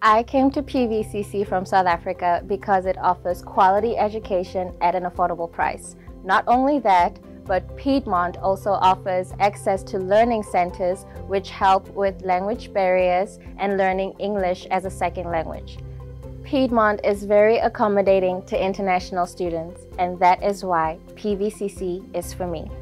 I came to PVCC from South Africa because it offers quality education at an affordable price. Not only that, but Piedmont also offers access to learning centers which help with language barriers and learning English as a second language. Piedmont is very accommodating to international students, and that is why PVCC is for me.